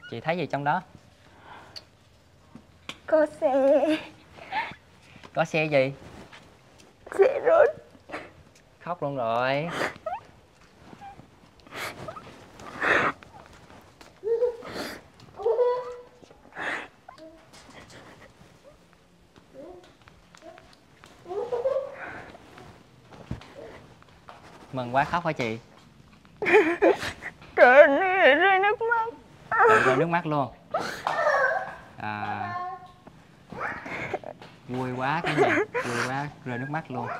Chị thấy gì trong đó? Có xe. Có xe gì? Xe rút. Khóc luôn rồi. Mừng quá khóc hả chị? Trời ơi, rơi nước mắt. Tự rơi nước mắt luôn. À, vui quá cả nhà, vui quá rơi nước mắt luôn.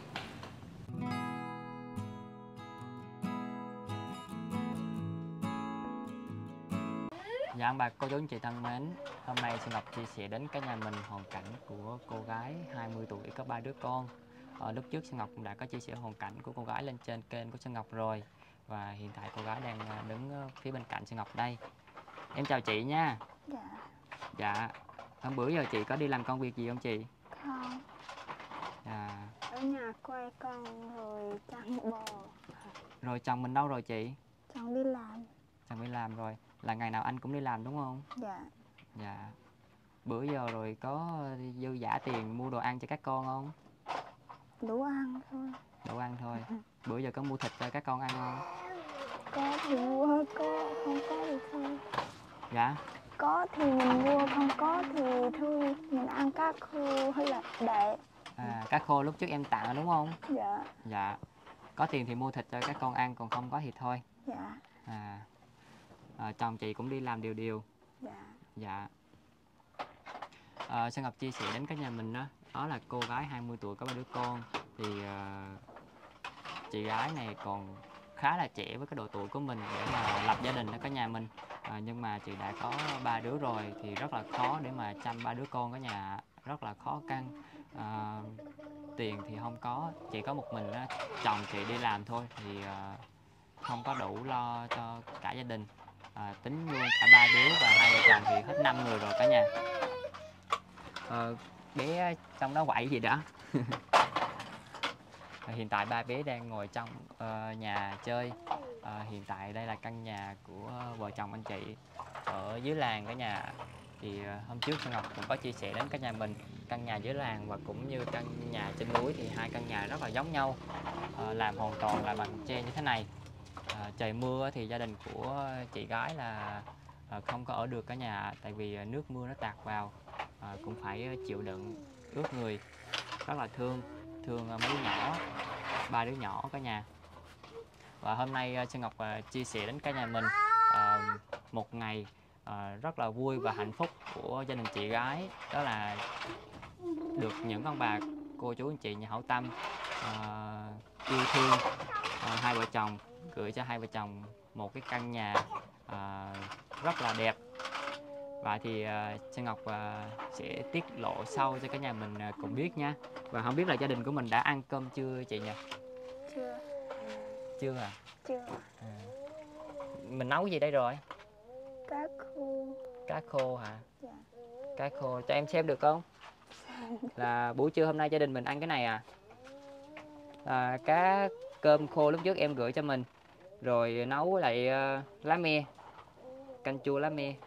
Dạ bà cô chú anh chị thân mến, hôm nay Xuân Ngọc chia sẻ đến cả nhà mình hoàn cảnh của cô gái 20 tuổi có 3 đứa con. Lúc trước Xuân Ngọc cũng đã có chia sẻ hoàn cảnh của cô gái lên trên kênh của Xuân Ngọc rồi. Và hiện tại cô gái đang đứng phía bên cạnh Xuân Ngọc đây. Em chào chị nha. Dạ. Dạ. Hôm bữa giờ chị có đi làm công việc gì không chị? Không. Dạ. Ở nhà quay con rồi chăn bò. Rồi chồng mình đâu rồi chị? Chồng đi làm. Chồng đi làm rồi. Là ngày nào anh cũng đi làm đúng không? Dạ. Dạ. Bữa giờ rồi có dư dả tiền mua đồ ăn cho các con không? Đủ ăn thôi. Đủ ăn thôi. Bữa giờ có mua thịt cho các con ăn không? Có thì mua, có không có thì thôi. Dạ. Có thì mình mua, không có thì thôi. Mình ăn cá khô hay là đẻ. Cá khô lúc trước em tặng đúng không? Dạ. Dạ. Có tiền thì mua thịt cho các con ăn, còn không có thì thôi. Dạ. Chồng chị cũng đi làm đều. Dạ. Dạ. Xuân Ngọc chia sẻ đến các nhà mình đó là cô gái 20 tuổi có 3 đứa con. Thì chị gái này còn khá là trẻ với cái độ tuổi của mình để mà lập gia đình ở cả nhà mình. Nhưng mà chị đã có 3 đứa rồi thì rất là khó để mà chăm 3 đứa con ở nhà, rất là khó khăn. Tiền thì không có, chỉ có một mình chồng chị đi làm thôi thì không có đủ lo cho cả gia đình. Tính luôn cả 3 đứa và hai vợ chồng thì hết 5 người rồi cả nhà. Bé trong đó quậy gì đó. Hiện tại ba bé đang ngồi trong nhà chơi. Hiện tại đây là căn nhà của vợ chồng anh chị ở dưới làng cả nhà. Thì hôm trước Xuân Ngọc cũng có chia sẻ đến cả nhà mình căn nhà dưới làng và cũng như căn nhà trên núi thì hai căn nhà rất là giống nhau, làm hoàn toàn là bằng tre như thế này. Trời mưa thì gia đình của chị gái là không có ở được cả nhà, tại vì nước mưa nó tạt vào, cũng phải chịu đựng ướt người, rất là thương mấy đứa nhỏ, 3 đứa nhỏ cả nhà. Và hôm nay Xuân Ngọc chia sẻ đến cả nhà mình một ngày rất là vui và hạnh phúc của gia đình chị gái, đó là được những ông bà cô chú anh chị nhà hảo tâm yêu thương hai vợ chồng, gửi cho hai vợ chồng một cái căn nhà rất là đẹp. Và thì Xuân Ngọc sẽ tiết lộ sau cho cả nhà mình cùng biết nha. Và không biết là gia đình của mình đã ăn cơm chưa chị nhỉ? Chưa. Chưa à? Chưa. Mình nấu gì đây rồi? Cá khô. Cá khô hả? Dạ. Cá khô cho em xem được không? Là buổi trưa hôm nay gia đình mình ăn cái này à? Cá cơm khô lúc trước em gửi cho mình, rồi nấu lại lá me, canh chua lá me.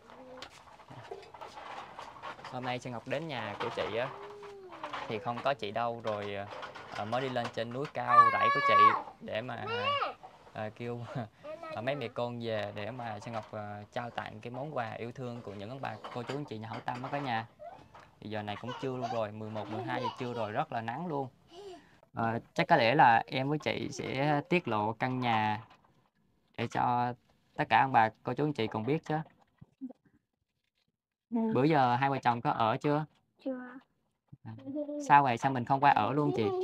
Hôm nay Xuân Ngọc đến nhà của chị thì không có chị đâu, rồi mới đi lên trên núi cao rẫy của chị để mà kêu mấy mẹ con về để mà Xuân Ngọc trao tặng cái món quà yêu thương của những ông bà cô chú anh chị nhà hảo tâm ở cả nhà. Thì giờ này cũng trưa luôn rồi, 11, 12 giờ trưa rồi, rất là nắng luôn. Chắc có lẽ là em với chị sẽ tiết lộ căn nhà để cho tất cả ông bà cô chú anh chị cùng biết chứ. Bữa giờ hai vợ chồng có ở chưa? Chưa. Sao vậy, sao mình không qua ở luôn chị?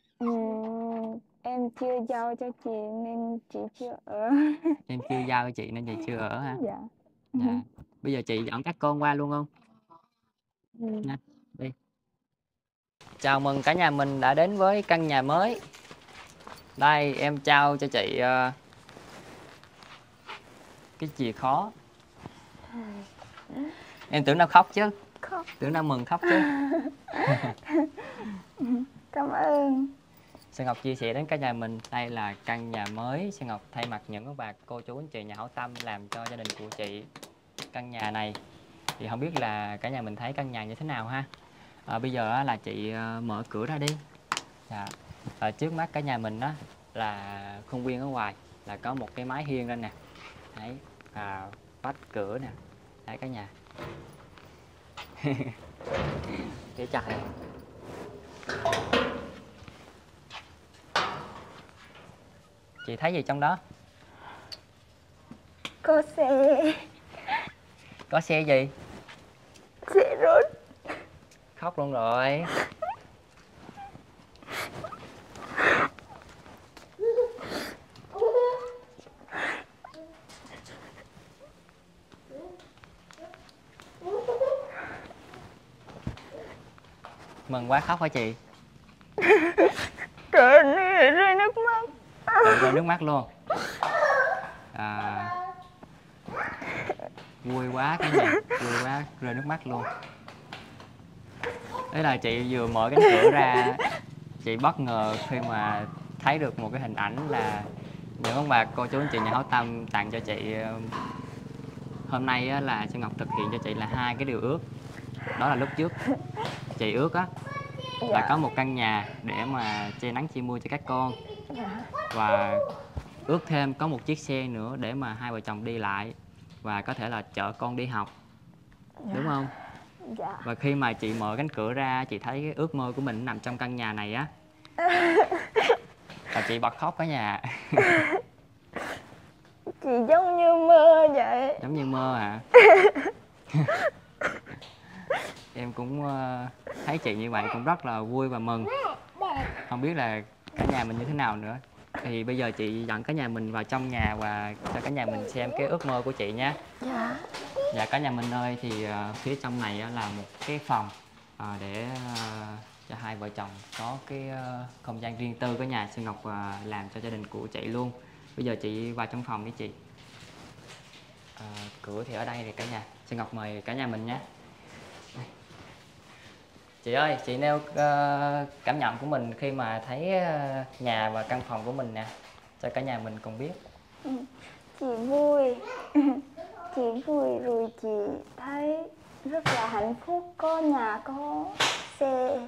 Em chưa giao cho chị nên chị chưa ở. Em chưa giao cho chị nên chị chưa ở ha? Dạ. Dạ. Bây giờ chị dẫn các con qua luôn không? Nha, đi. Chào mừng cả nhà mình đã đến với căn nhà mới. Đây em trao cho chị cái chìa khóa. Em tưởng đâu khóc chứ? Khóc. Tưởng đâu mừng khóc chứ? Cảm ơn. Xuân Ngọc chia sẻ đến cả nhà mình đây là căn nhà mới Xuân Ngọc thay mặt những bà cô chú anh chị nhà hảo tâm làm cho gia đình của chị. căn nhà này. Thì không biết là cả nhà mình thấy căn nhà như thế nào ha. Bây giờ á, là chị mở cửa ra đi. Dạ. Trước mắt cả nhà mình đó là khuôn viên ở ngoài, là có một cái mái hiên lên nè. Đấy, vách cửa nè. Đấy cả nhà. Cái trời. Chị thấy gì trong đó? Có xe. Có xe gì? Xe rút. Khóc luôn rồi. Mừng quá khóc hả chị? Trời ơi, rơi nước mắt. Rơi nước mắt luôn. Vui quá cả nhà, vui quá, rơi nước mắt luôn. Đấy là chị vừa mở cánh cửa ra, chị bất ngờ khi mà thấy được một cái hình ảnh là những ông bà cô chú anh chị nhà hảo tâm tặng cho chị. Hôm nay á, là Xuân Ngọc thực hiện cho chị là 2 cái điều ước. Đó là lúc trước chị ước á là có một căn nhà để mà che nắng che mưa cho các con, và ước thêm có một chiếc xe nữa để mà hai vợ chồng đi lại và có thể là chở con đi học, đúng không? Dạ. Và khi mà chị mở cánh cửa ra, chị thấy cái ước mơ của mình nằm trong căn nhà này á, và chị bật khóc cả nhà. Chị giống như mơ vậy. Giống như mơ hả? Em cũng thấy chị như vậy cũng rất là vui và mừng. Không biết là cả nhà mình như thế nào nữa. Thì bây giờ chị dẫn cả nhà mình vào trong nhà và cho cả nhà mình xem cái ước mơ của chị nhé. Dạ. Dạ cả nhà mình ơi, thì phía trong này là một cái phòng để cho hai vợ chồng có cái không gian riêng tư của nhà. Xuân Ngọc làm cho gia đình của chị luôn. Bây giờ chị vào trong phòng đi chị. Cửa thì ở đây thì cả nhà. Xuân Ngọc mời cả nhà mình nhé. Chị ơi, chị nêu cảm nhận của mình khi mà thấy nhà và căn phòng của mình nè, cho cả nhà mình cùng biết. Chị vui. Chị vui rồi chị thấy rất là hạnh phúc, có nhà, có xe.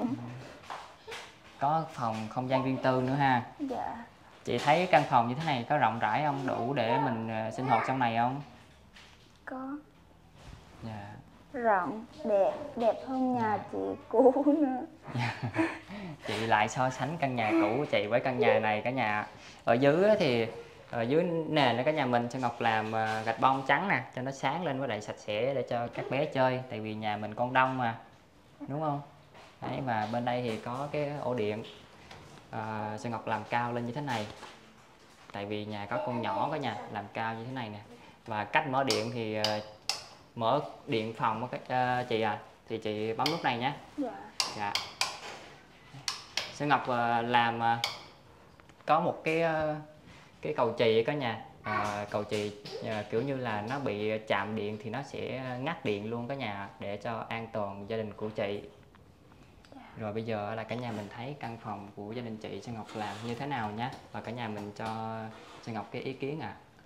Có phòng không gian riêng tư nữa ha. Dạ. Chị thấy căn phòng như thế này có rộng rãi không? Đủ để mình sinh hoạt trong này không? Có. Dạ. Rộng, đẹp hơn nhà chị cũ nữa. Chị lại so sánh căn nhà cũ của chị với căn nhà này cả nhà. Ở dưới thì ở dưới nền đó cả nhà mình, Xuân Ngọc làm gạch bông trắng nè, cho nó sáng lên với lại sạch sẽ để cho các bé chơi. Tại vì nhà mình con đông mà, đúng không? Đấy, và bên đây thì có cái ổ điện. Xuân Ngọc làm cao lên như thế này. Tại vì nhà có con nhỏ cả nhà, làm cao như thế này nè. Và cách mở điện thì mở điện phòng chị thì chị bấm nút này nhé. Dạ. Dạ. Xuân Ngọc làm có một cái cầu chì cả nhà. Cầu chì kiểu như là nó bị chạm điện thì nó sẽ ngắt điện luôn cả nhà, để cho an toàn gia đình của chị. Rồi bây giờ là cả nhà mình thấy căn phòng của gia đình chị Xuân Ngọc làm như thế nào nhé, và cả nhà mình cho Xuân Ngọc cái ý kiến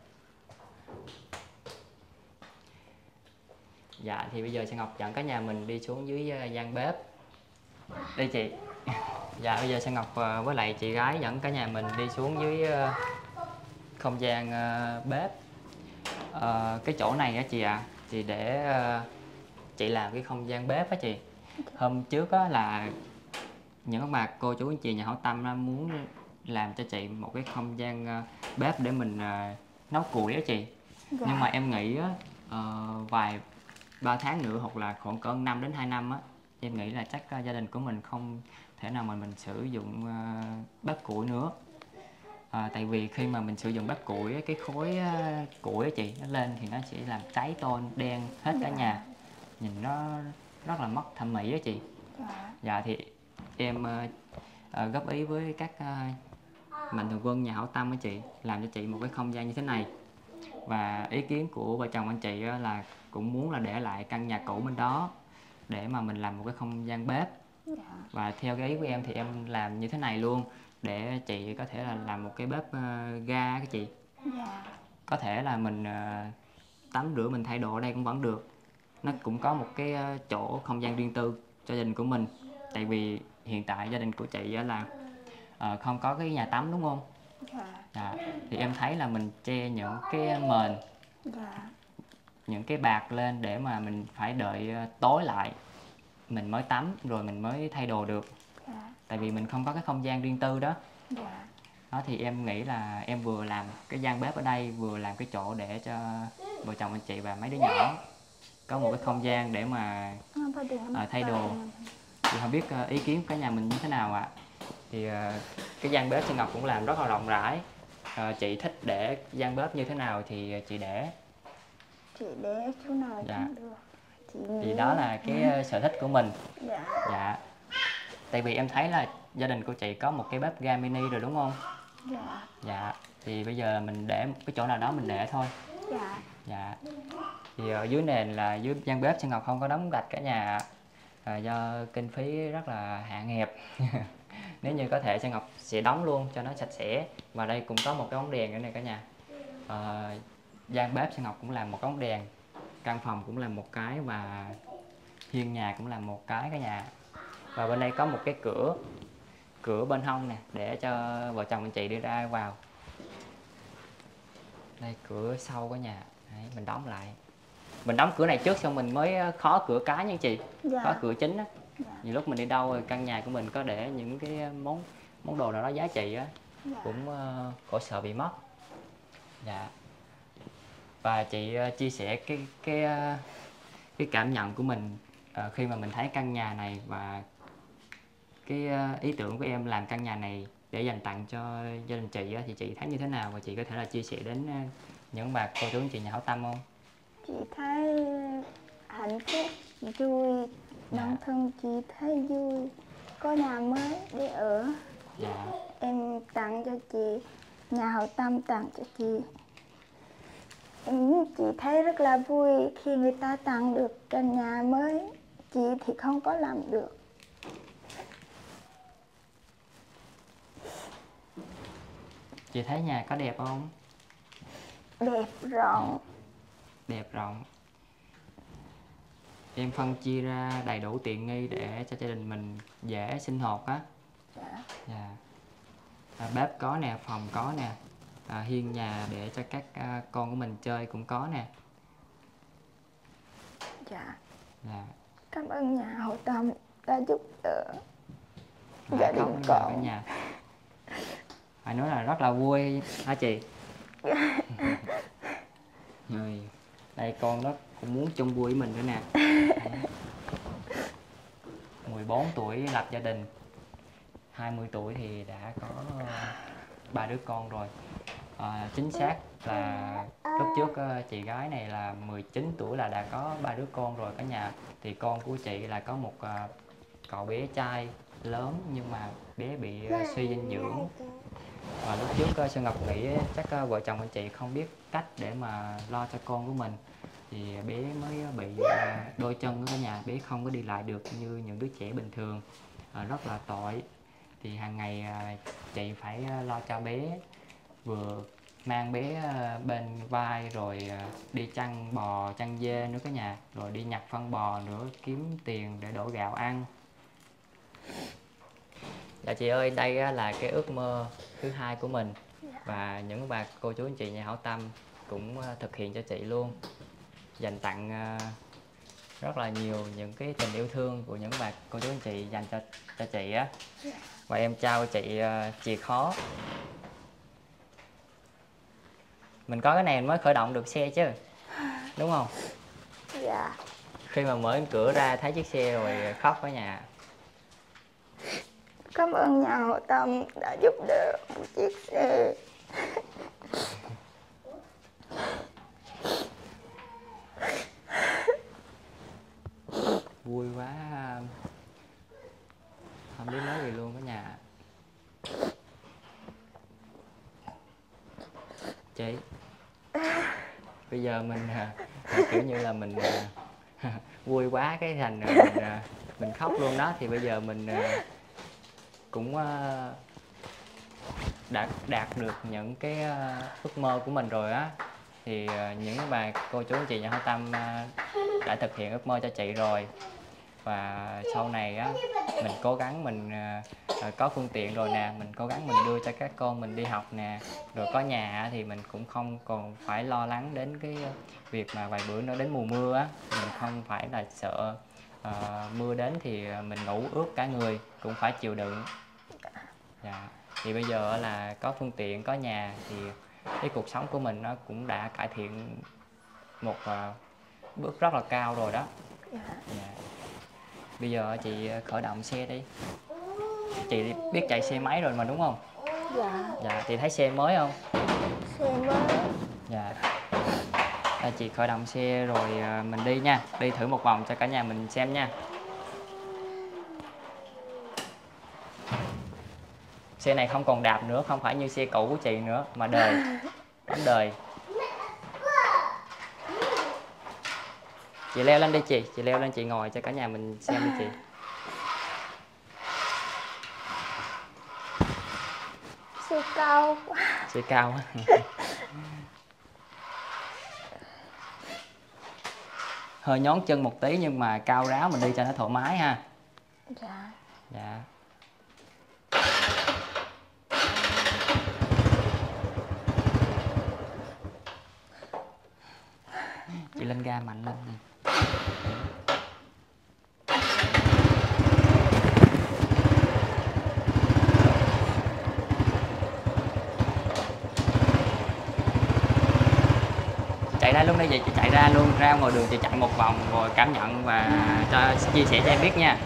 Dạ thì bây giờ Xuân Ngọc dẫn cả nhà mình đi xuống dưới gian bếp. Đây chị. Dạ bây giờ Xuân Ngọc với lại chị gái dẫn cả nhà mình đi xuống dưới không gian bếp. Cái chỗ này á chị thì để chị làm cái không gian bếp á chị. Hôm trước á là những bà cô chú anh chị nhà hảo tâm muốn làm cho chị một cái không gian bếp để mình nấu củi á chị. Dạ. Nhưng mà em nghĩ á, vài 3 tháng nữa hoặc là khoảng cỡ 5 đến 2 năm á, em nghĩ là chắc gia đình của mình không thể nào mà mình sử dụng bếp củi nữa. Tại vì khi mà mình sử dụng bếp củi, cái khối củi á chị, nó lên thì nó sẽ làm cháy tôn đen hết cả nhà, nhìn nó rất là mất thẩm mỹ á chị. Dạ thì em góp ý với các mạnh thường quân nhà hảo tâm á chị, làm cho chị một cái không gian như thế này. Và ý kiến của vợ chồng anh chị là cũng muốn là để lại căn nhà cũ bên đó để mà mình làm một cái không gian bếp. Và theo cái ý của em thì em làm như thế này luôn, để chị có thể là làm một cái bếp ga cái chị. Có thể là mình tắm rửa, mình thay đồ ở đây cũng vẫn được. Nó cũng có một cái chỗ không gian riêng tư cho gia đình của mình. Tại vì hiện tại gia đình của chị là không có cái nhà tắm đúng không? Dạ. Thì em thấy là mình che những cái mền, những cái bạt lên để mà mình phải đợi tối lại mình mới tắm rồi mình mới thay đồ được. Tại vì mình không có cái không gian riêng tư đó. Đó thì em nghĩ là em vừa làm cái gian bếp ở đây, vừa làm cái chỗ để cho vợ chồng anh chị và mấy đứa nhỏ có một cái không gian để mà thay đồ. Thì không biết ý kiến của cả nhà mình như thế nào ạ? Thì cái gian bếp Sơn Ngọc cũng làm rất là rộng rãi. Chị thích để gian bếp như thế nào thì chị để. Chị để chỗ nào cũng được. Thì đó là cái sở thích của mình. Dạ. Tại vì em thấy là gia đình của chị có một cái bếp ga mini rồi đúng không? Dạ. Thì bây giờ mình để cái chỗ nào đó mình để thôi. Dạ. Thì ở dưới nền là dưới gian bếp Sơn Ngọc không có đóng gạch cả nhà. Do kinh phí rất là hạn hẹp. Nếu như có thể Sơn Ngọc sẽ đóng luôn cho nó sạch sẽ. Và đây cũng có một cái bóng đèn nữa này cả nhà. Gian bếp Sơn Ngọc cũng làm một bóng đèn, căn phòng cũng làm một cái và hiên nhà cũng làm một cái cả nhà. Và bên đây có một cái cửa bên hông nè để cho vợ chồng anh chị đi ra vào. Đây cửa sau cả nhà. Đấy, mình đóng lại. Mình đóng cửa này trước xong mình mới khóa cửa cái nha chị. Khóa cửa chính á. Nhiều lúc mình đi đâu căn nhà của mình có để những cái món đồ nào đó giá trị á, cũng khỏi sợ bị mất. Dạ. Và chị chia sẻ cái cảm nhận của mình khi mà mình thấy căn nhà này và cái ý tưởng của em làm căn nhà này để dành tặng cho gia đình chị thì chị thấy như thế nào, và chị có thể là chia sẻ đến những bà cô chú anh chị nhà hảo tâm không? Chị thấy hạnh phúc, vui, bản thân chị thấy vui, có nhà mới để ở. Em tặng cho chị, nhà hảo tâm tặng cho chị. Chị thấy rất là vui khi người ta tặng được căn nhà mới. Chị thì không có làm được. Chị thấy nhà có đẹp không? Đẹp rộng. Đẹp rộng. Em phân chia ra đầy đủ tiện nghi để cho gia đình mình dễ sinh hoạt á. Bếp có nè, phòng có nè, hiên nhà để cho các con của mình chơi cũng có nè. Cảm ơn nhà hảo tâm đã giúp đỡ gia đình con. Phải nói là rất là vui hả chị? Rồi đây con nó cũng muốn chung vui với mình nữa nè. 14 tuổi lập gia đình, 20 tuổi thì đã có 3 đứa con rồi. Chính xác là lúc trước chị gái này là 19 tuổi là đã có 3 đứa con rồi cả nhà. Thì con của chị là có một cậu bé trai lớn nhưng mà bé bị suy dinh dưỡng. Và lúc trước Sơn Ngọc nghĩ chắc vợ chồng anh chị không biết cách để mà lo cho con của mình, thì bé mới bị đôi chân ở nhà, bé không có đi lại được như những đứa trẻ bình thường, rất là tội. Thì hàng ngày chị phải lo cho bé, vừa mang bé bên vai rồi đi chăn bò chăn dê nữa cả nhà, rồi đi nhặt phân bò nữa kiếm tiền để đổ gạo ăn. Dạ chị ơi, đây là cái ước mơ thứ hai của mình và những bà cô chú anh chị nhà hảo tâm cũng thực hiện cho chị luôn, dành tặng rất là nhiều những cái tình yêu thương của những bà cô chú anh chị dành cho chị á. Và em trao chị chìa khóa. Mình có cái này mới khởi động được xe chứ, đúng không? Khi mà mở cửa ra thấy chiếc xe rồi khóc ở nhà. Cảm ơn nhà hảo tâm đã giúp đỡ một chiếc xe. Vui quá, không biết nói gì luôn cả nhà. Chị, bây giờ mình kiểu như là mình vui quá cái thành mình khóc luôn đó. Thì bây giờ mình cũng đã đạt được những cái ước mơ của mình rồi á. thì những bà cô chú anh chị nhà hảo tâm đã thực hiện ước mơ cho chị rồi. Và sau này á, mình cố gắng mình có phương tiện rồi nè, mình cố gắng mình đưa cho các con mình đi học nè, rồi có nhà thì mình cũng không còn phải lo lắng đến cái việc mà vài bữa nữa đến mùa mưa á, mình không phải là sợ mưa đến thì mình ngủ ướt cả người, cũng phải chịu đựng. Dạ. Thì bây giờ là có phương tiện, có nhà thì cái cuộc sống của mình nó cũng đã cải thiện một bước rất là cao rồi đó. Dạ. Bây giờ chị khởi động xe đi. Chị biết chạy xe máy rồi mà đúng không? Dạ. Dạ, chị thấy xe mới không? Xe mới. Dạ. Chị khởi động xe rồi mình đi nha. Đi thử một vòng cho cả nhà mình xem nha. Xe này không còn đạp nữa, không phải như xe cũ của chị nữa, mà đời. Bấm đời. Chị leo lên đi chị leo lên chị ngồi cho cả nhà mình xem đi chị. Xe cao quá. Xe cao á. Hơi nhón chân một tí nhưng mà cao ráo mình đi cho nó thoải mái ha. Dạ. Dạ. Chị lên ga mạnh lên nè. Chạy ra luôn đi vậy, chị chạy ra luôn, ra ngoài đường chị chạy một vòng rồi cảm nhận và chia sẻ cho em biết nha.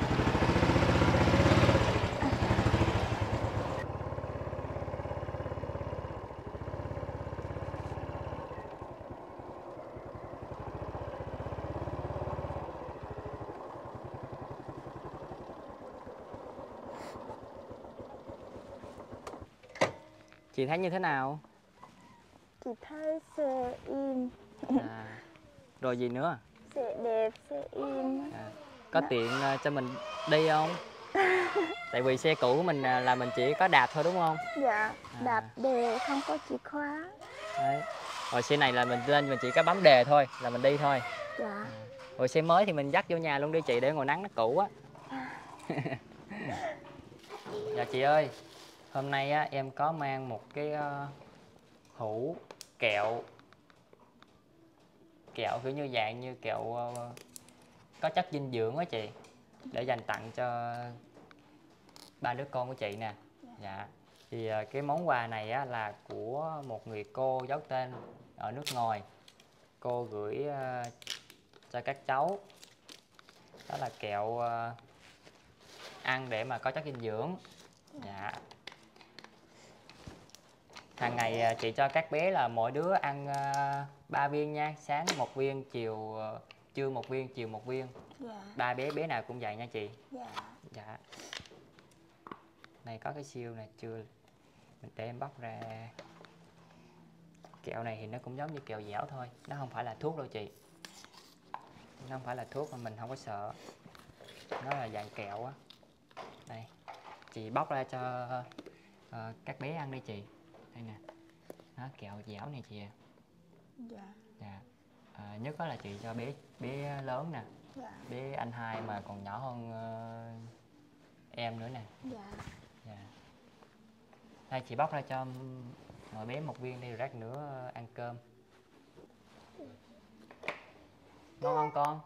Chị thấy như thế nào? Chị thấy xe im. Rồi gì nữa? Xe đẹp, xe im. Có tiện cho mình đi không? Tại vì xe cũ của mình là mình chỉ có đạp thôi đúng không? Dạ, đạp đề không có chìa khóa. Đấy. Rồi xe này là mình lên mình chỉ có bấm đề thôi là mình đi thôi. Dạ. Rồi xe mới thì mình dắt vô nhà luôn đi chị, để ngồi nắng nó cũ á. Dạ chị ơi, hôm nay á, em có mang một cái hũ kẹo kiểu như dạng như kẹo có chất dinh dưỡng á chị, để dành tặng cho ba đứa con của chị nè. Dạ. Thì cái món quà này á, là của một người cô giấu tên ở nước ngoài. Cô gửi cho các cháu. Đó là kẹo ăn để mà có chất dinh dưỡng. Dạ. Hàng ngày chị cho các bé là mỗi đứa ăn 3 viên nha. Sáng 1 viên, trưa 1 viên, chiều 1 viên. Dạ. 3 bé nào cũng vậy nha chị. Dạ. Dạ. Này có cái siêu này chưa, để em bóc ra. Kẹo này thì nó cũng giống như kẹo dẻo thôi, nó không phải là thuốc đâu chị. Nó không phải là thuốc mà mình không có sợ. Nó là dạng kẹo á. Đây, chị bóc ra cho các bé ăn đi chị. Đây nè, nó kẹo dẻo này chị. Dạ. Dạ. Nhất là chị cho bé lớn nè. Dạ. Bé anh hai mà còn nhỏ hơn em nữa nè. Dạ. Dạ. Đây chị bóc ra cho mỗi bé 1 viên đi, rồi rác nữa ăn cơm. Ngon không con?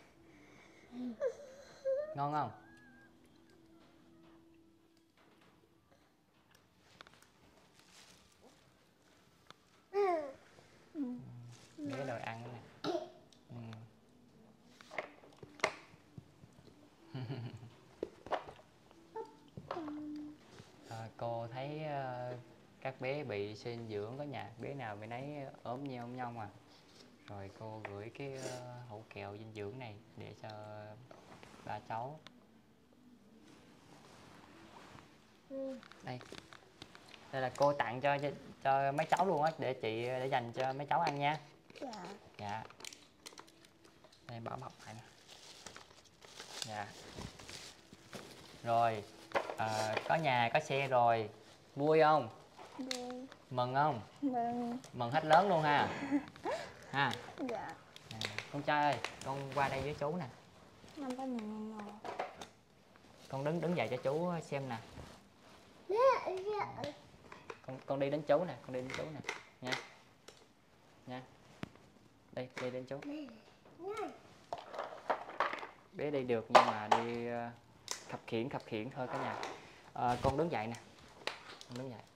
Ngon không? Bé đòi ăn nè. Cô thấy các bé bị suy dinh dưỡng có nhà, bé nào bé nấy ốm nhông à. Rồi cô gửi cái hũ kẹo dinh dưỡng này để cho ba cháu. Đây là cô tặng cho mấy cháu luôn á, để dành cho mấy cháu ăn nha. Dạ. Dạ. Đây bỏ bọc lại nè. Dạ. Rồi có nhà có xe rồi, vui không? Vui. Mừng không? Mừng. Mừng hết lớn luôn ha. Ha. Dạ. Con trai ơi, con qua đây với chú nè. Năm ba mình ngồi. Con đứng dậy cho chú xem nè. Con đi đến chú nè, con đi đến chú nè nha. Nha. Đi đến chú. Bé đi được nhưng mà đi khập khiễng thôi cả nhà. Con đứng dậy nè. Con đứng dậy.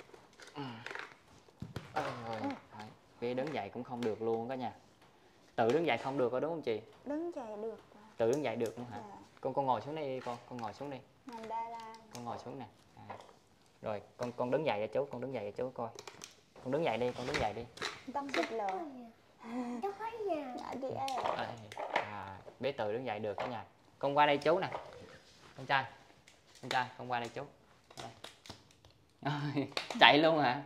Bé đứng dậy cũng không được luôn cả nhà. Tự đứng dậy không được rồi đúng không chị? Đứng dậy được. Tự đứng dậy được luôn hả? Dạ. Con ngồi xuống đây đi con ngồi xuống đi. Nằm đa la. Con ngồi xuống nè. Rồi con đứng dậy cho chú, con đứng dậy cho chú coi. Con đứng dậy đi, con đứng dậy đi. Tóc xịt lờ. Dạ đi em. Bé tự đứng dậy được cả nhà. Con qua đây chú nè. Con trai, con qua đây chú. Chạy luôn hả?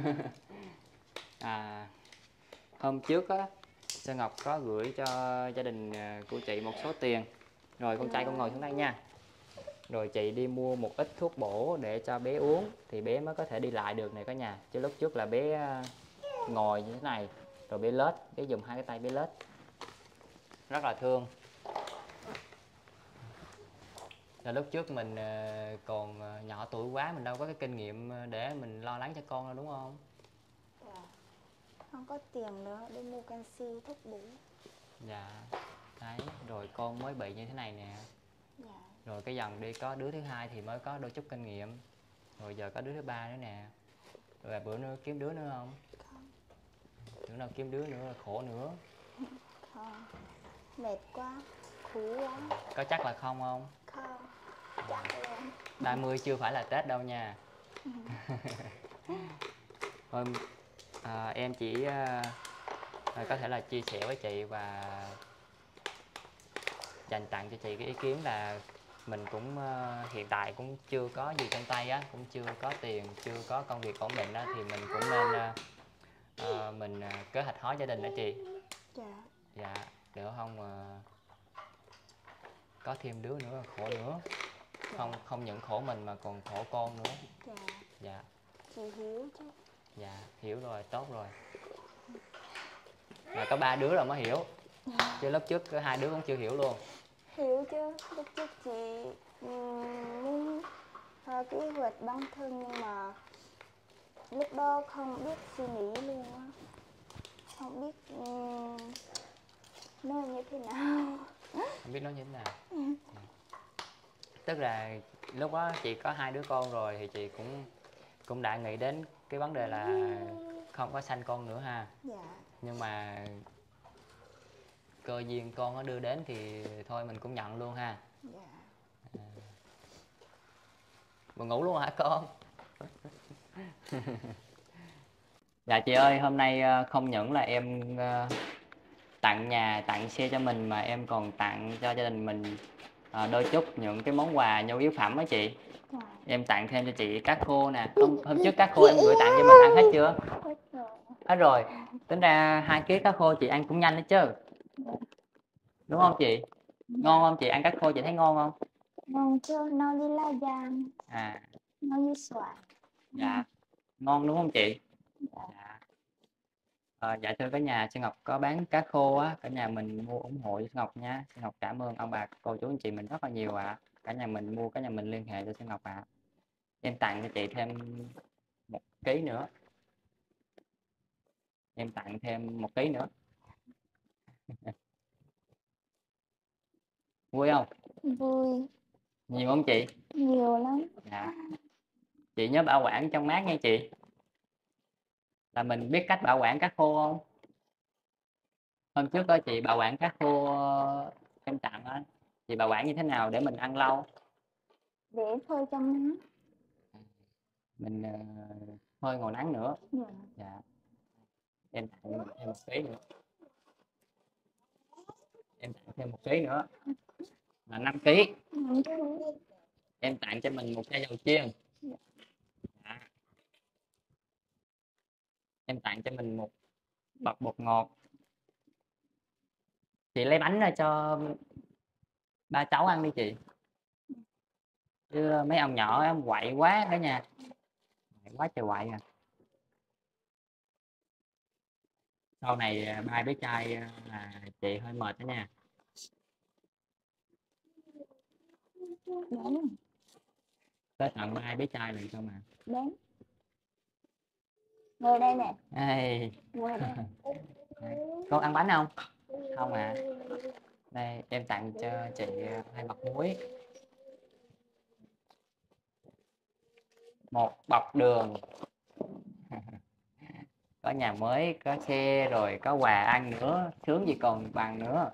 Dạ. Hôm trước á, Sơn Ngọc có gửi cho gia đình của chị một số tiền. Rồi con trai con ngồi xuống đây nha. Rồi chị đi mua một ít thuốc bổ để cho bé uống thì bé mới có thể đi lại được này cả nhà. Chứ lúc trước là bé ngồi như thế này rồi bé lết, bé dùng hai cái tay bé lết. Rất là thương. Là lúc trước mình còn nhỏ tuổi quá, mình đâu có cái kinh nghiệm để mình lo lắng cho con đâu đúng không? Dạ. Không có tiền nữa để mua canxi thuốc bổ. Dạ. Đấy, rồi con mới bị như thế này nè. Dạ. Rồi cái dần đi có đứa thứ hai thì mới có đôi chút kinh nghiệm. Rồi giờ có đứa thứ ba nữa nè. Rồi bữa nữa kiếm đứa nữa không? Không. Đứa nào kiếm đứa nữa là khổ nữa. Không. Mệt quá, khổ quá. Có chắc là không không? Không. Chắc luôn. 30 chưa phải là Tết đâu nha. Thôi em chỉ có thể là chia sẻ với chị và dành tặng cho chị cái ý kiến là mình cũng hiện tại cũng chưa có gì trong tay á, cũng chưa có tiền, chưa có công việc ổn định á, thì mình cũng nên mình kế hoạch hóa gia đình đó chị. Dạ. Dạ, để không có thêm đứa nữa là khổ nữa. Không những khổ mình mà còn khổ con nữa. Dạ. Dạ. Chị hiểu chứ. Dạ, hiểu rồi, tốt rồi. Là có 3 đứa rồi mới hiểu. Chứ lớp trước có 2 đứa cũng chưa hiểu luôn. Hiểu chứ, lúc trước chị muốn kế hoạch bản thân nhưng mà lúc đó không biết suy nghĩ luôn á. Không biết nói như thế nào. Không biết nói như thế nào. Tức là lúc đó chị có 2 đứa con rồi thì chị cũng đã nghĩ đến cái vấn đề là không có sanh con nữa ha. Dạ. Nhưng mà cơ duyên con nó đưa đến thì thôi mình cũng nhận luôn ha. Dạ. Buồn ngủ luôn hả con? Dạ chị ơi, hôm nay không những là em tặng nhà, tặng xe cho mình mà em còn tặng cho gia đình mình đôi chút những cái món quà nhu yếu phẩm á chị. Dạ. Em tặng thêm cho chị cá khô nè. Hôm trước cá khô em gửi tặng cho mình ăn hết chưa? Hết rồi. Hết rồi. Tính ra 2 kg cá khô chị ăn cũng nhanh đó chứ. Đúng không chị? Ngon không chị? Ăn cá khô chị thấy ngon không? Ngon chứ, nó với lá giang, nó với xoài. Dạ. Ngon đúng không chị? Dạ. Dạ thưa cả nhà, Sơn Ngọc có bán cá khô á, cả nhà mình mua ủng hộ cho Sơn Ngọc nha. Sơn Ngọc cảm ơn ông bà, cô chú anh chị mình rất là nhiều ạ. Cả nhà mình mua, cả nhà mình liên hệ cho Sơn Ngọc ạ. Em tặng cho chị thêm 1 ký nữa. Em tặng thêm 1 ký nữa. Vui không? Vui. Nhiều không chị? Nhiều lắm. Dạ. Chị nhớ bảo quản trong mát nha chị. Là mình biết cách bảo quản cá khô không? Hôm trước có chị bảo quản cá khô em tặng á. Chị bảo quản như thế nào để mình ăn lâu? Để phơi trong nắng. Mình phơi ngồi nắng nữa. Dạ. Dạ. Em tặng thêm 1 ký nữa. Em tặng thêm 1 ký nữa là 5 ký. Em tặng cho mình 1 chai dầu chiên. Dạ. Em tặng cho mình 1 bọc bột ngọt. Chị lấy bánh ra cho ba cháu ăn đi chị. Chứ mấy ông nhỏ em quậy quá cả nhà. Quậy quá trời quậy à. Sau này ba bé trai là chị hơi mệt đó nha. Đến Tới tận ba bé trai lần cơ mà. đến ngồi đây nè, Ê, ngồi đây. con ăn bánh không? Không à. Đây em tặng cho chị 2 bọc muối, 1 bọc đường. Có nhà mới, có xe rồi có quà ăn nữa, sướng gì còn bằng nữa.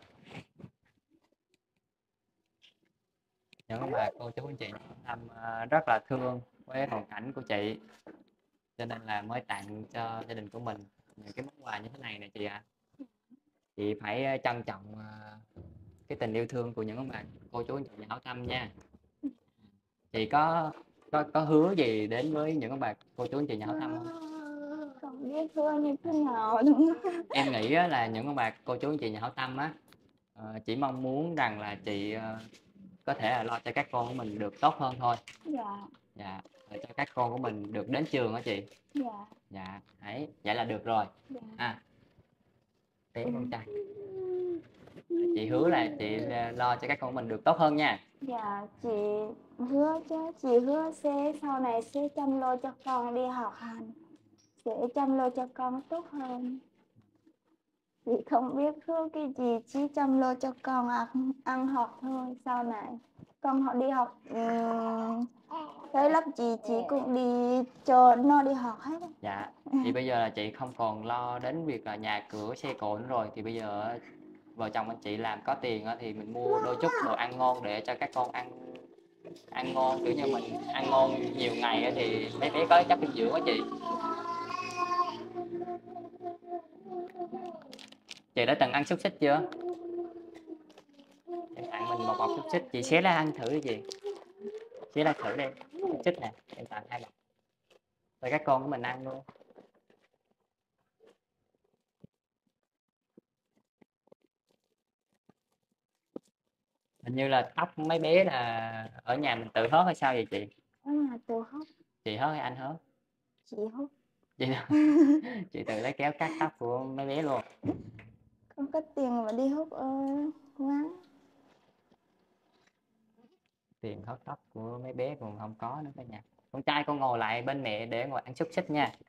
Những bà cô chú anh chị thăm rất là thương với hoàn cảnh của chị, cho nên là mới tặng cho gia đình của mình những cái món quà như thế này nè chị ạ. Chị phải trân trọng cái tình yêu thương của những bà cô chú anh chị hảo tâm nha. Chị có hứa gì đến với những bà cô chú anh chị hảo tâm không? Không biết thưa như thế nào đúng không? Em nghĩ là những bà cô chú anh chị hảo tâm á, chỉ mong muốn rằng là chị có thể là lo cho các con của mình được tốt hơn thôi. Dạ. Dạ, để cho các con của mình được đến trường hả chị? Dạ. Dạ, đấy, vậy là được rồi. Dạ. À, bé con trai, chị hứa là chị lo cho các con của mình được tốt hơn nha. Dạ chị hứa chứ, chị hứa sẽ sau này sẽ chăm lo cho con đi học hành, sẽ chăm lo cho con tốt hơn. Chị không biết hứa cái gì, chỉ chăm lo cho con ăn học thôi. Sau này con họ đi học tới lớp gì chị cũng đi cho nó đi học hết. Dạ, thì bây giờ là chị không còn lo đến việc là nhà cửa xe cộ nữa rồi, thì bây giờ vợ chồng anh chị làm có tiền thì mình mua đôi chút đồ ăn ngon để cho các con ăn ngon, kiểu như mình ăn ngon nhiều ngày thì mấy bé có chất dinh dưỡng á chị. Chị đã từng ăn xúc xích chưa? Em tặng mình một bọc xúc xích, chị xé ra ăn thử đi chị. Xé ra thử đi, xúc xích nè, em tặng 2 bọc rồi các con của mình ăn luôn. Hình như là tóc mấy bé là ở nhà mình tự hớt hay sao vậy chị? Ở nhà tôi hốt. Chị hớt hay anh hớt? Chị hốt. Chị tự lấy kéo cắt tóc của mấy bé luôn. Không có tiền mà đi hút quán. Tiền hớt tóc của mấy bé còn không có nữa cả nhà. Con trai con ngồi lại bên mẹ để ngồi ăn xúc xích nha.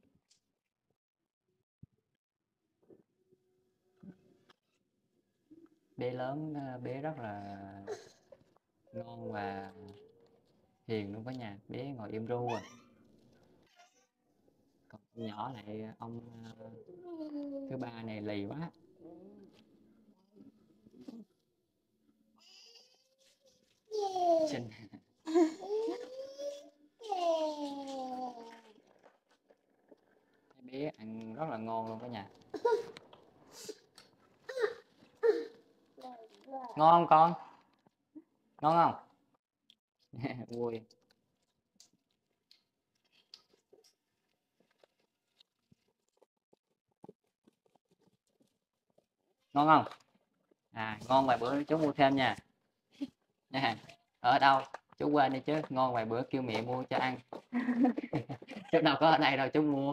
Bé lớn bé rất là ngon và hiền luôn cả nhà. Bé ngồi im ru rồi. Còn con nhỏ lại ông thứ ba này lì quá. Xinh. Bé ăn rất là ngon luôn cả nhà. Ngon không con? Ngon không? Vui. Ngon không? À, ngon vài bữa chú mua thêm nha. Nha. Ở đâu? Chú quên đi chứ, ngon vài bữa kêu mẹ mua cho ăn. Chú đâu có ở đây đâu chú mua.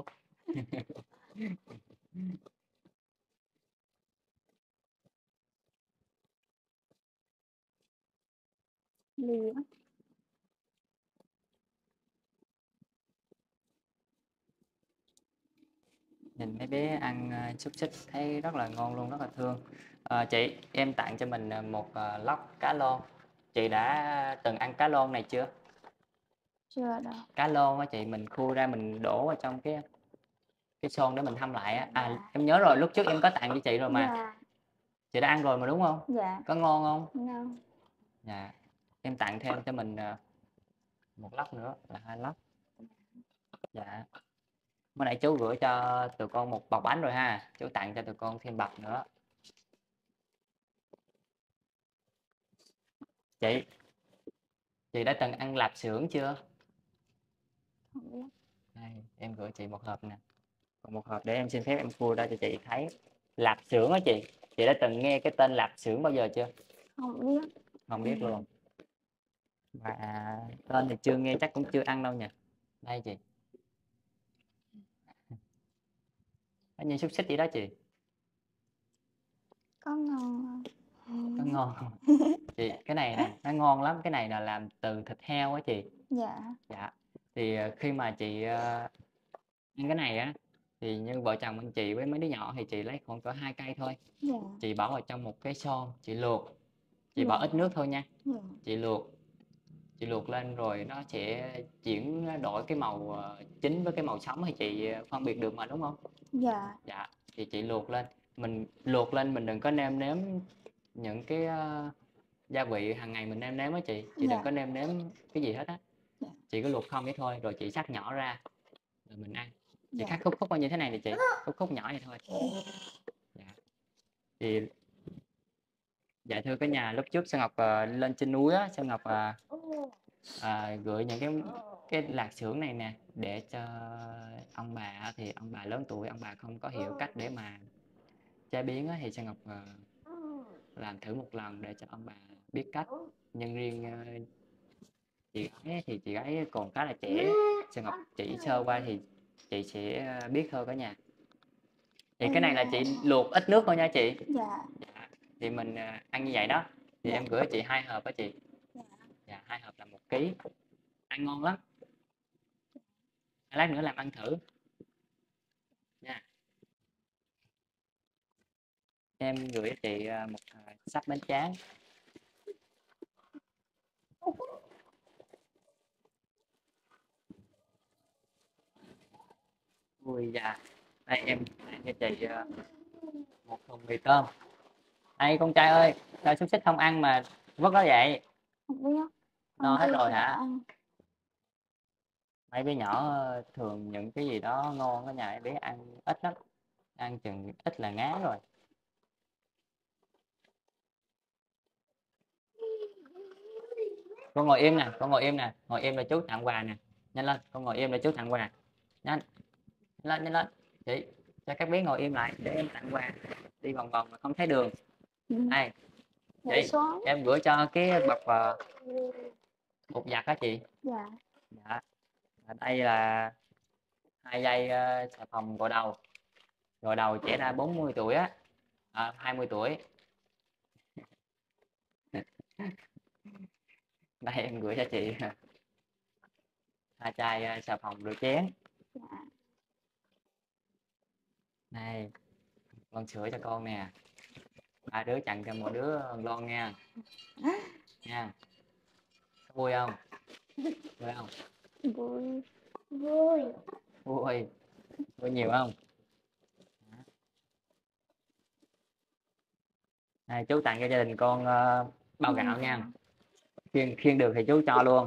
Lì quá. Nhìn mấy bé ăn xúc xích thấy rất là ngon luôn, rất là thương. Chị, em tặng cho mình một lóc cá lôn. Chị đã từng ăn cá lôn này chưa? Chưa đâu. Cá lôn á chị, mình khui ra mình đổ vào trong cái xôn để mình hâm lại á. À, em nhớ rồi, lúc trước em có tặng cho chị rồi mà. Dạ. Chị đã ăn rồi mà đúng không? Dạ. Có ngon không? Ngon. Dạ. Em tặng thêm cho mình một lóc nữa là 2 lóc. Dạ. Bữa nãy chú gửi cho tụi con một bọc bánh rồi ha. Chú tặng cho tụi con thêm bọc nữa. Chị đã từng ăn lạp xưởng chưa? Không biết. Đây, em gửi chị một hộp nè. Còn một hộp để em xin phép em khui ra cho chị thấy. Lạp xưởng á chị. Chị đã từng nghe cái tên lạp xưởng bao giờ chưa? Không biết. Không biết luôn. Và tên thì chưa nghe, chắc cũng chưa ăn đâu nha. Đây chị. Nó như xúc xích vậy đó chị. Có ngon không? Nó ngon không? Chị, cái này nè, nó ngon lắm. Cái này là làm từ thịt heo á chị. Dạ. Dạ. Thì khi mà chị ăn cái này á, thì như vợ chồng anh chị với mấy đứa nhỏ thì chị lấy khoảng cỡ 2 cây thôi. Dạ. Chị bỏ vào trong một cái xô, chị luộc. Chị Dạ. bỏ ít nước thôi nha. Dạ. Chị luộc lên rồi nó sẽ chuyển đổi cái màu chính với cái màu sống, thì chị phân biệt được mà đúng không? Dạ. Dạ. Thì chị luộc lên, mình luộc lên mình đừng có nêm nếm những cái gia vị hàng ngày mình nêm nếm á chị. Chị đừng Dạ. có nêm nếm cái gì hết á. Dạ. Chị cứ luộc không vậy thôi, rồi chị xắt nhỏ ra rồi mình ăn. Chị Dạ. cắt khúc khúc như thế này nè chị, khúc khúc nhỏ vậy thôi. Dạ. Thì dạ thưa cả nhà, lúc trước Sơn Ngọc lên trên núi á, Sơn Ngọc gửi những cái lạp xưởng này nè để cho ông bà. Thì ông bà lớn tuổi, ông bà không có hiểu cách để mà chế biến á, thì Sơn Ngọc làm thử một lần để cho ông bà biết cách. Nhưng riêng chị gái thì chị gái còn khá là trẻ, Sơn Ngọc chỉ sơ qua thì chị sẽ biết thôi cả nhà. Thì cái này là chị luộc ít nước thôi nha chị. Dạ. Dạ. Thì mình ăn như vậy đó. Thì Dạ. em gửi chị 2 hộp đó chị. Dạ. Dạ, 2 hộp là 1 ký. Ăn ngon lắm. Lát nữa làm ăn thử nha. Em gửi cho chị một sắp bánh tráng. Ui dạ. Đây em cho chị một thùng mì tôm. Đây con trai ơi, sao xúc xích không ăn mà vất đó vậy? Không biết. No hết Con rồi chưa hả? ăn. Mấy bé nhỏ thường những cái gì đó ngon ở nhà em bé ăn ít lắm. Ăn chừng ít là ngán rồi. Con ngồi im nè, con ngồi im nè, ngồi im là chú tặng quà nè. Nhanh lên, con ngồi im là chú tặng quà. Nhanh, nhanh lên. Chị, cho các bé ngồi im lại để em tặng quà. Đi vòng vòng mà không thấy đường. Đây, chị, em gửi cho cái bọc bột giặt đó chị. Dạ. Dạ. Đây là 2 dây xà phòng gội đầu. Gội đầu trẻ ra 40 tuổi á, 20 tuổi. Đây em gửi cho chị 2 chai xà phòng rửa chén. Dạ. Này, lon sữa cho con nè. 3 đứa tặng cho mỗi đứa lon nha. Nha. Có vui không? Vui không? Vui. Vui. Vui. Vui nhiều không? Này, chú tặng cho gia đình con bao gạo nha. Khiêng được thì chú cho luôn.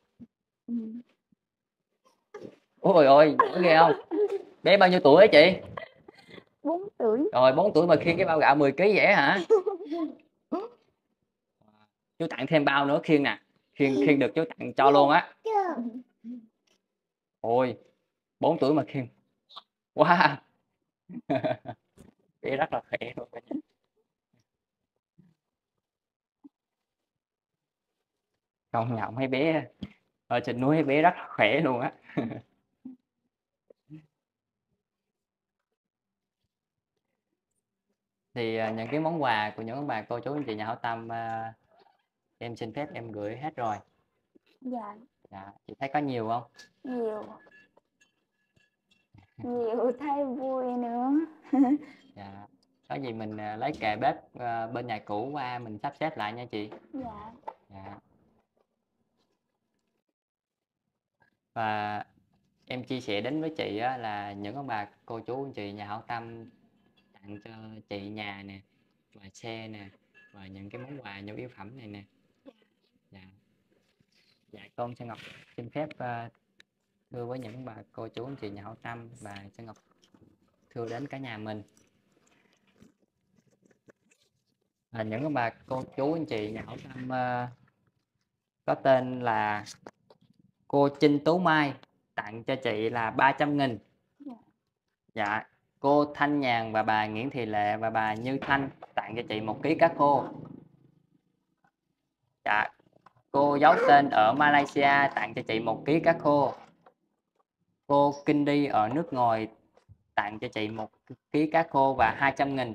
Ôi ôi, giỏi ghê không? Bé bao nhiêu tuổi hả chị? 4 tuổi. Rồi 4 tuổi mà khiêng cái bao gạo 10 kg vậy hả? Chú tặng thêm bao nữa khiêng nè. Khiêng được chú tặng cho luôn á. Ôi, 4 tuổi mà khiêng. Wow. Bé rất là khỏe luôn. Công nhận mấy bé ở trên núi, mấy bé rất là khỏe luôn á. Thì những cái món quà của những ông bà cô chú anh chị nhà hảo tâm em xin phép em gửi hết rồi. Dạ. Dạ, chị thấy có nhiều không? Nhiều. Nhiều thấy vui nữa. Dạ. Có gì mình lấy kệ bếp bên nhà cũ qua mình sắp xếp lại nha chị. Dạ. Dạ. Và em chia sẻ đến với chị á, là những ông bà cô chú anh chị nhà hảo tâm tặng cho chị nhà nè, và xe nè, và những cái món quà nhu yếu phẩm này nè. Dạ. Dạ con Sơn Ngọc xin phép thưa với những bà cô chú anh chị nhà hảo tâm, và Sơn Ngọc thưa đến cả nhà mình. Những bà cô chú anh chị nhà hảo tâm có tên là cô Trinh Tú Mai tặng cho chị là 300.000. Dạ. Cô Thanh Nhàn và bà Nguyễn Thị Lệ và bà Như Thanh tặng cho chị 1 ký cá khô. Dạ. Cô giấu tên ở Malaysia tặng cho chị 1 ký cá khô. Cô Kinh Đi ở nước ngoài tặng cho chị 1 ký cá khô và 200.000.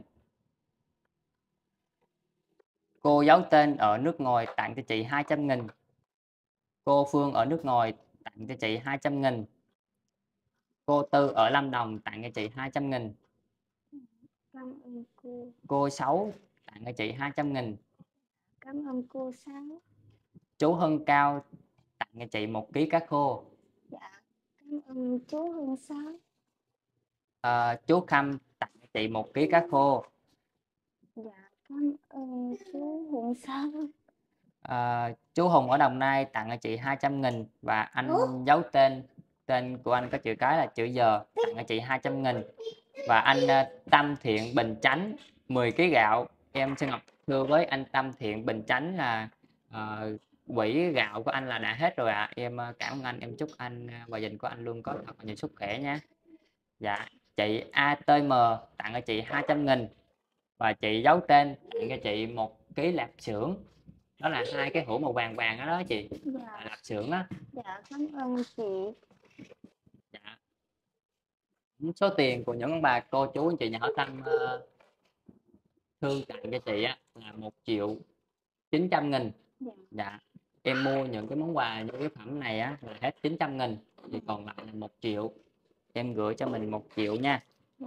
Cô giấu tên ở nước ngoài tặng cho chị 200.000. Cô Phương ở nước ngoài tặng cho chị 200.000. Cô Tư ở Lâm Đồng tặng cho chị 200.000. Cảm ơn cô. Cô Sáu tặng cho chị 200.000. Cảm ơn cô Sáu. Chú Hân Cao tặng cho chị 1 ký cá khô. Dạ, cảm ơn chú Hân Sáu. Chú Khăm tặng cho chị 1 ký cá khô. Dạ, cảm ơn chú Hân Sáu. Chú Hùng ở Đồng Nai tặng cho chị 200.000 và anh giấu tên của anh có chữ cái là chữ giờ tặng cho chị 200.000. Và anh Tâm Thiện Bình Chánh 10 kg gạo. Em xin ngọc thưa với anh Tâm Thiện Bình Chánh là quỹ gạo của anh là đã hết rồi ạ. Em cảm ơn anh, em chúc anh và gia đình của anh luôn có thật nhiều sức khỏe nha. Dạ, chị ATM tặng cho chị 200.000 và chị giấu tên tặng cho chị 1 ký lạp xưởng. Đó là 2 cái hũ màu vàng vàng đó, chị. Dạ. Lạp xưởng á. Dạ, cảm ơn chị. Dạ. Số tiền của những ông bà cô chú anh chị nhà hảo tâm thương tặng cho chị á là 1.900.000. Dạ. Em mua những cái món quà những cái phẩm này á là hết 900.000 thì còn lại là 1 triệu. Em gửi cho mình 1 triệu nha.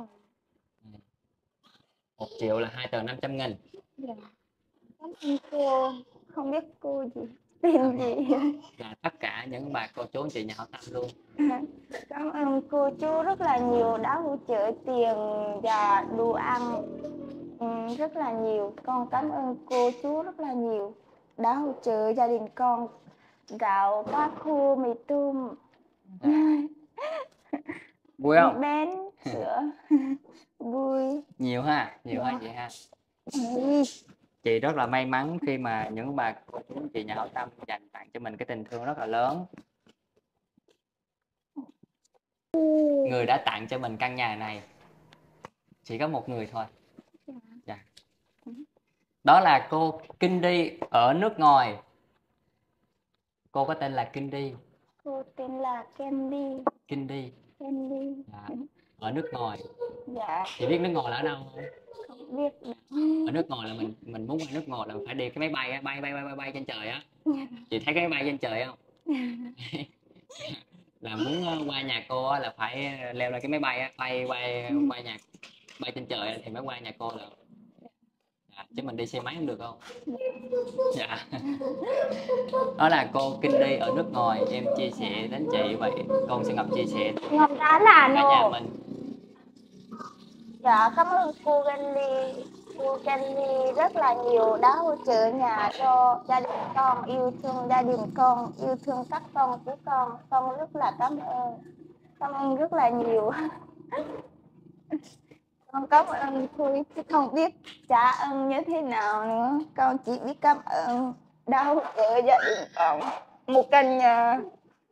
1 triệu là 2 tờ 500.000. Dạ. Cảm ơn cô. Không biết cô gì, tên gì. Là tất cả những bà cô chú anh chị nhà hảo tâm luôn. Cảm ơn cô chú rất là nhiều đã hỗ trợ tiền và đồ ăn rất là nhiều. Con cảm ơn cô chú rất là nhiều đã hỗ trợ gia đình con gạo, cá khô, mì tôm, Vui không? bén, sữa. Vui. Nhiều ha, nhiều ha chị ha. Vui. Chị rất là may mắn khi mà những bà cô chú anh chị nhà hảo tâm dành tặng cho mình cái tình thương rất là lớn. Người đã tặng cho mình căn nhà này chỉ có một người thôi. Dạ. Đó là cô Kinh Đi ở nước ngoài. Cô có tên là Kinh Đi. Cô tên là Candy. Kinh Đi. Candy. Dạ. Ở nước ngoài. Dạ. Chị biết nước ngoài là ở đâu không? Không biết. Ở nước ngoài là mình muốn qua nước ngoài là phải đi cái máy bay á, bay trên trời á. Chị thấy cái máy bay trên trời không? Là muốn qua nhà cô á là phải leo lên cái máy bay á, bay trên trời thì mới qua nhà cô được. Dạ, chứ mình đi xe máy không được không? Dạ. Đó là cô Kinh Đi ở nước ngoài. Em chia sẻ đến chị vậy. Con sẽ Ngọc chia sẻ Ngọc đã là cả nhà mình. Dạ, cảm ơn cô Candy. Cô Candy rất là nhiều đã hỗ trợ nhà cho gia đình con, yêu thương gia đình con, yêu thương các con của con. Con rất là cảm ơn. Cảm ơn rất là nhiều. Con cảm ơn thôi chứ không biết trả ơn như thế nào nữa. Con chỉ biết cảm ơn đã hỗ trợ gia đình con một căn nhà.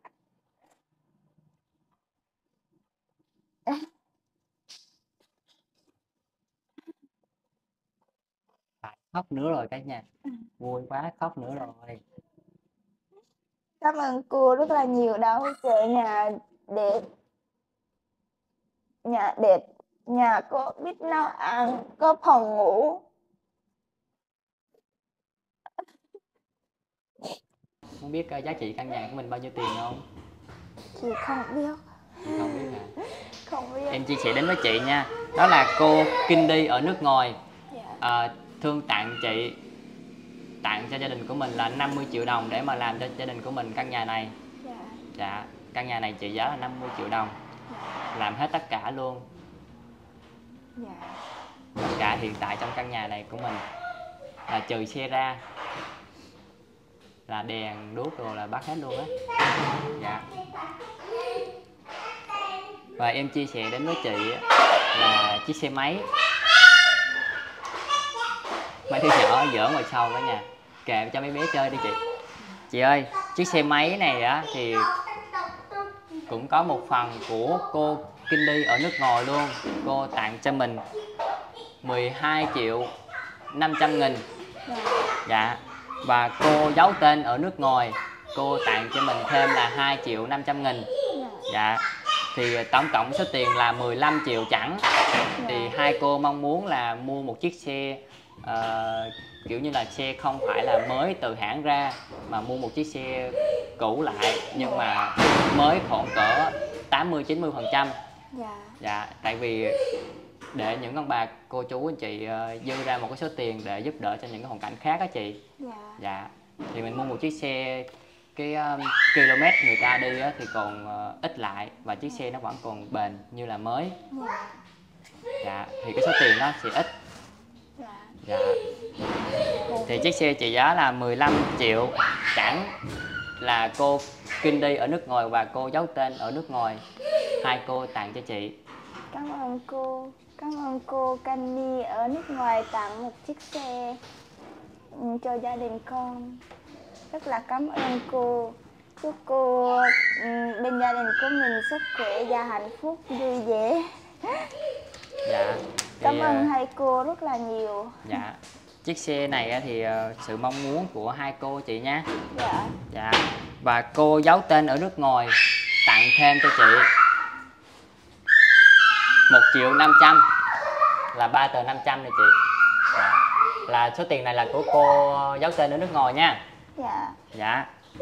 Khóc nữa rồi cả nhà. Vui quá, khóc nữa rồi. Cảm ơn cô rất là nhiều đã hỗ trợ nhà để nhà có biết nấu ăn, có phòng ngủ. Không biết giá trị căn nhà của mình bao nhiêu tiền không? Chị không biết. Không biết hả? Không biết. Em chia sẻ đến với chị nha. Đó là cô Kinh Đi ở nước ngoài. Thương tặng chị, tặng cho gia đình của mình là 50 triệu đồng để mà làm cho gia đình của mình căn nhà này. Dạ, căn nhà này trị giá là 50 triệu đồng. Làm hết tất cả luôn. Tất cả hiện tại trong căn nhà này của mình là trừ xe ra là đèn đuốc rồi là bắt hết luôn á. Dạ. Và em chia sẻ đến với chị là chiếc xe máy. Mấy đứa nhỏ giỡn ngoài sau cả nhà. Kệ cho mấy bé chơi đi chị. Chị ơi, chiếc xe máy này á thì cũng có một phần của cô Kinh Đi ở nước ngoài luôn. Cô tặng cho mình 12.500.000. Dạ. Và cô giấu tên ở nước ngoài, cô tặng cho mình thêm là 2.500.000. Dạ. Thì tổng cộng số tiền là 15 triệu chẵn. Thì hai cô mong muốn là mua một chiếc xe kiểu như là xe không phải là mới từ hãng ra, mà mua một chiếc xe cũ lại nhưng mà mới khoảng cỡ 80-90%. Dạ, tại vì để những ông bà cô chú anh chị dư ra một cái số tiền để giúp đỡ cho những cái hoàn cảnh khác á chị. Dạ, thì mình mua một chiếc xe, cái km người ta đi á, thì còn ít lại và chiếc xe nó vẫn còn bền như là mới. Dạ, thì cái số tiền đó sẽ ít. Dạ. Thì chiếc xe trị giá là 15 triệu chẵn, là cô kinh đi ở nước ngoài và cô giấu tên ở nước ngoài. Hai cô tặng cho chị. Cảm ơn cô. Cảm ơn cô Candy ở nước ngoài tặng một chiếc xe cho gia đình con. Rất là cảm ơn cô. Chúc cô bên gia đình của mình sức khỏe và hạnh phúc vui vẻ. Dạ. Cảm ơn hai cô rất là nhiều. Dạ. Chiếc xe này thì sự mong muốn của hai cô chị nha. Dạ. Và cô giấu tên ở nước ngoài tặng thêm cho chị 1.500.000, là 3 tờ 500 này chị. Dạ. Là số tiền này là của cô giấu tên ở nước ngoài nha. Dạ.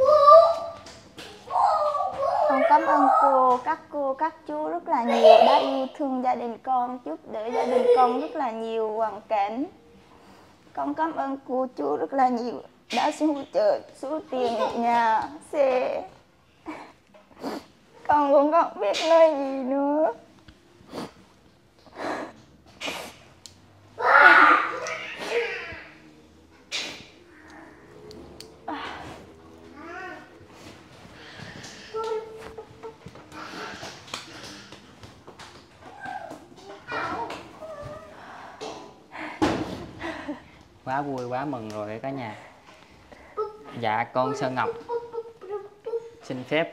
Con cảm ơn cô, các chú rất là nhiều đã yêu thương gia đình con, giúp đỡ gia đình con rất là nhiều hoàn cảnh. Con cảm ơn cô chú rất là nhiều đã hỗ trợ số tiền nhà, xe. Con cũng không biết nói gì nữa. Quá vui, quá mừng rồi cả nhà. Dạ, con Sơn Ngọc xin phép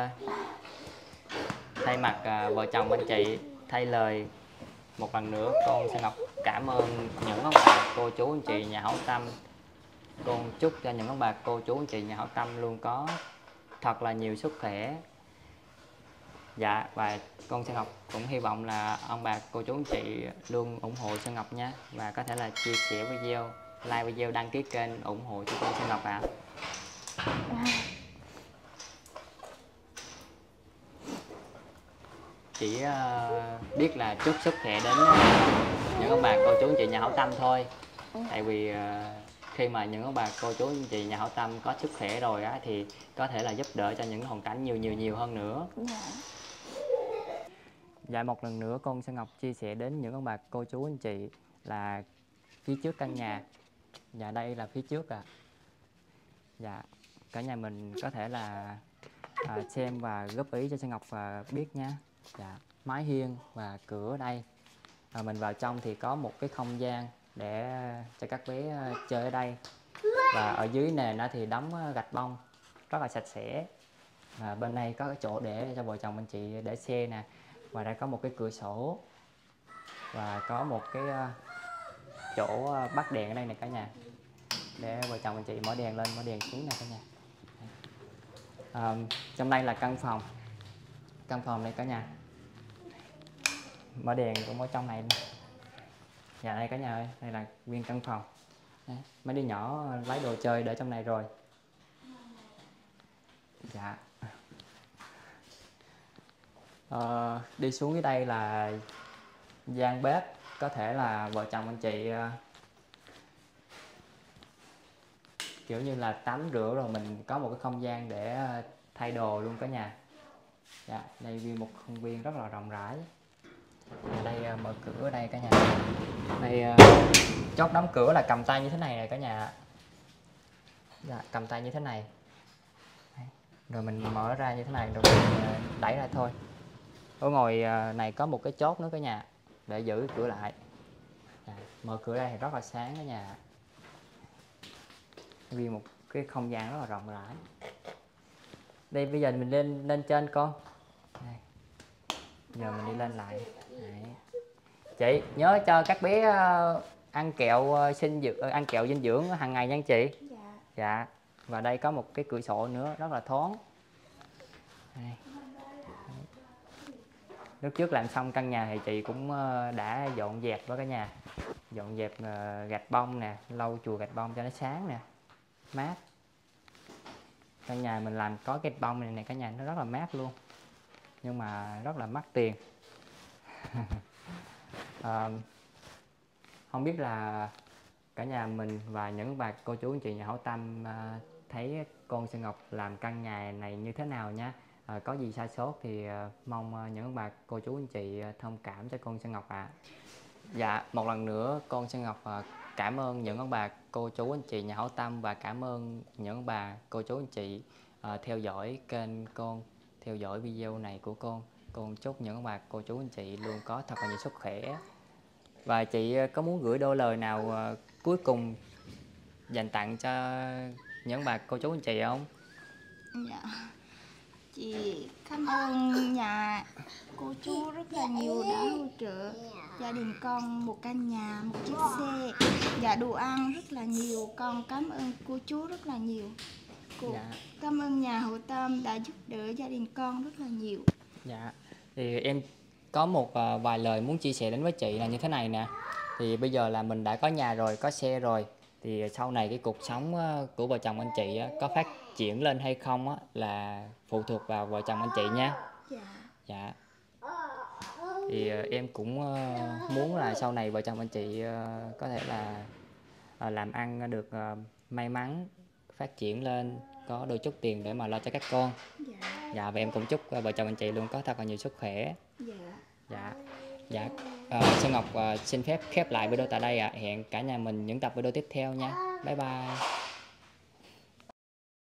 thay mặt vợ chồng anh chị thay lời một lần nữa con Sơn Ngọc cảm ơn những ông bà cô chú anh chị nhà hảo tâm. Con chúc cho những ông bà cô chú anh chị nhà hảo tâm luôn có thật là nhiều sức khỏe. Dạ, và con Sơn Ngọc cũng hy vọng là ông bà cô chú anh chị luôn ủng hộ Sơn Ngọc nha, và có thể là chia sẻ video, like video, đăng ký kênh ủng hộ cho con Sơn Ngọc ạ. Chỉ biết là chúc sức khỏe đến những ông bà cô chú anh chị nhà hảo tâm thôi. Tại vì khi mà những ông bà cô chú anh chị nhà hảo tâm có sức khỏe rồi á, thì có thể là giúp đỡ cho những hoàn cảnh nhiều hơn nữa. Dạ, một lần nữa con Sơn Ngọc chia sẻ đến những ông bà cô chú anh chị là phía trước căn nhà. Dạ, đây là phía trước ạ. Dạ, cả nhà mình có thể là xem và góp ý cho Sơn Ngọc biết nha. Dạ, mái hiên và cửa ở đây. Mình vào trong thì có một cái không gian để cho các bé chơi ở đây. Và ở dưới nền thì đóng gạch bông rất là sạch sẽ. Và bên đây có cái chỗ để cho vợ chồng anh chị để xe nè. Và đây có một cái cửa sổ. Và có một cái chỗ bắt đèn ở đây nè cả nhà. Để vợ chồng anh chị mở đèn lên, mở đèn xuống nè cả nhà. Trong đây là căn phòng. Căn phòng này cả nhà. Mở đèn cũng ở trong này nè. Dạ, đây cả nhà ơi, đây là nguyên căn phòng. Đấy, mấy đứa nhỏ lấy đồ chơi để trong này rồi. Dạ. Đi xuống dưới đây là gian bếp, có thể là vợ chồng anh chị kiểu như là tắm rửa rồi mình có một cái không gian để thay đồ luôn cả nhà. Dạ, đây vì một khuôn viên rất là rộng rãi. Đây mở cửa ở đây cả nhà. Đây chốt đóng cửa là cầm tay như thế này nè cả nhà. Dạ, cầm tay như thế này. Rồi mình mở ra như thế này rồi mình đẩy ra thôi. Ở ngoài này có một cái chốt nữa cả nhà để giữ cửa lại. Mở cửa đây thì rất là sáng cả nhà. Vì một cái không gian rất là rộng rãi. Đây bây giờ mình lên trên con. Đây. Giờ mình đi lên lại. Đấy. Chị nhớ cho các bé ăn kẹo ăn kẹo dinh dưỡng hàng ngày nha chị. Dạ. Và đây có một cái cửa sổ nữa rất là thoáng. Đây. Lúc trước làm xong căn nhà thì chị cũng đã dọn dẹp với cả nhà. Dọn dẹp gạch bông nè, lau chùi gạch bông cho nó sáng nè, mát. Căn nhà mình làm có gạch bông này nè cả nhà, nó rất là mát luôn. Nhưng mà rất là mắc tiền. Không biết là cả nhà mình và những bà cô chú anh chị nhà hảo tâm thấy con Sơn Ngọc làm căn nhà này như thế nào nha. Có gì sai sót thì mong những bà cô chú anh chị thông cảm cho con Sơn Ngọc ạ. Dạ, một lần nữa con Sơn Ngọc cảm ơn những ông bà cô chú anh chị nhà hảo tâm và cảm ơn những ông bà cô chú anh chị theo dõi kênh con, theo dõi video này của con. Con chúc những ông bà cô chú anh chị luôn có thật là nhiều sức khỏe. Và chị có muốn gửi đôi lời nào cuối cùng dành tặng cho những bà cô chú anh chị không? Dạ. Chị cảm ơn nhà cô chú rất là nhiều đã hỗ trợ gia đình con một căn nhà, một chiếc xe và đồ ăn rất là nhiều. Con cảm ơn cô chú rất là nhiều. Cảm ơn nhà hảo tâm đã giúp đỡ gia đình con rất là nhiều. Dạ. Thì em có một vài lời muốn chia sẻ đến với chị là như thế này nè. Thì bây giờ là mình đã có nhà rồi, có xe rồi, thì sau này cái cuộc sống của vợ chồng anh chị có phát triển lên hay không là phụ thuộc vào vợ chồng anh chị nha. Dạ. Thì em cũng muốn là sau này vợ chồng anh chị có thể là làm ăn được may mắn, phát triển lên, có đôi chút tiền để mà lo cho các con. Dạ, và em cũng chúc vợ chồng anh chị luôn có thật là nhiều sức khỏe. Dạ. Sơn Ngọc xin phép khép lại video tại đây ạ. Hẹn cả nhà mình những tập video tiếp theo nha. Bye bye.